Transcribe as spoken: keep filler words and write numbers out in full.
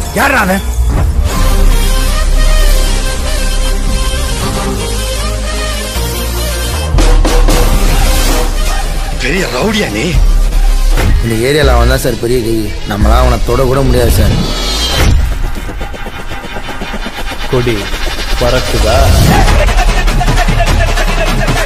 யாரா அவன்? பெரிய ரவுடியா நீ? இந்த ஏரியாவில் அவன் தான் சார் பெரிய கை. நம்மளாம் அவனை தொட கூட முடியாது சார். கொடி பறக்குதா?